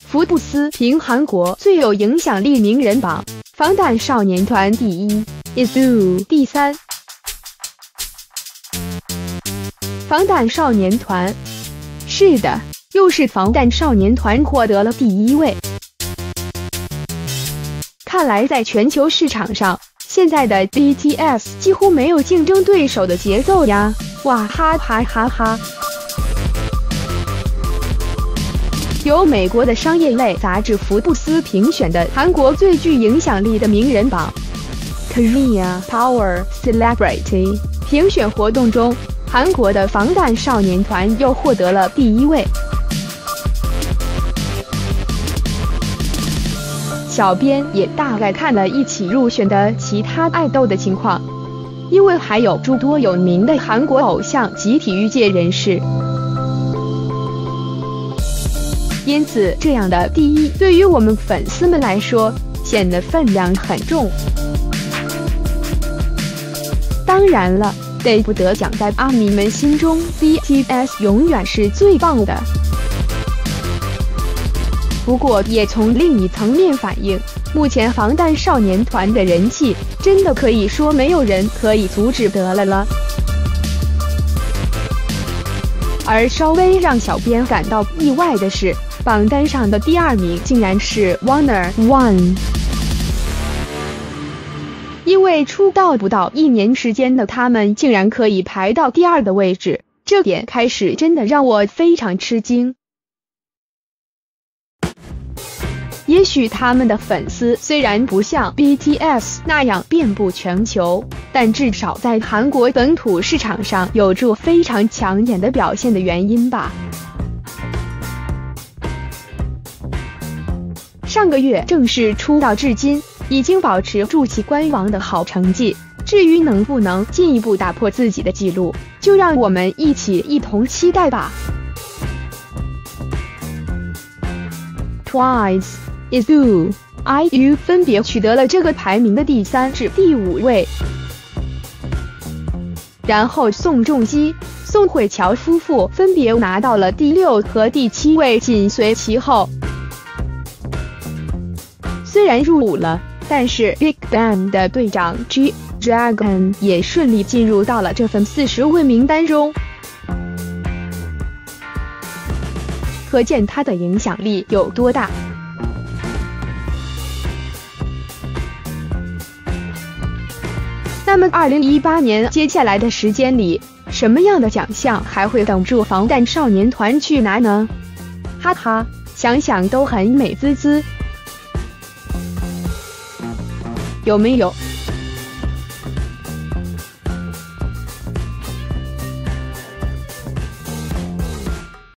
福布斯评韩国最有影响力名人榜，防弹少年团第1 ，ISU 第3。防弹少年团，是的，又是防弹少年团获得了第1位。看来在全球市场上，现在的 BTS 几乎没有竞争对手的节奏呀！哇哈哈哈哈！由美国的商业类杂志福布斯评选的韩国最具影响力的名人榜 Korea Power Celebrity 评选活动中，韩国的防弹少年团又获得了第1位。小编也大概看了一起入选的其他爱豆的情况，因为还有诸多有名的韩国偶像及体育界人士，因此这样的第1对于我们粉丝们来说显得分量很重。当然了，得不得奖在阿迷们心中 BTS 永远是最棒的。不过也从另一层面反映，目前防弹少年团的人气真的可以说没有人可以阻止得了。而稍微让小编感到意外的是，榜单上的第2名竟然是 Wonder One。因为出道不到1年时间的他们竟然可以排到第2的位置，这点开始真的让我非常吃惊。也许他们的粉丝虽然不像 BTS 那样遍布全球，但至少在韩国本土市场上有着非常抢眼的表现的原因吧。上个月正式出道至今，已经保持住其官网的好成绩，至于能不能进一步打破自己的记录，就让我们一同期待吧。Twice、ISU、IU 分别取得了这个排名的第3至第5位，然后宋仲基、宋慧乔夫妇分别拿到了第6和第7位，紧随其后。虽然入伍了，但是 BigBang 的队长 G-Dragon 也顺利进入到了这份40位名单中，可见他的影响力有多大。那么2018年接下来的时间里，什么样的奖项还会等住防弹少年团去拿呢？哈哈，想想都很美滋滋，有没有？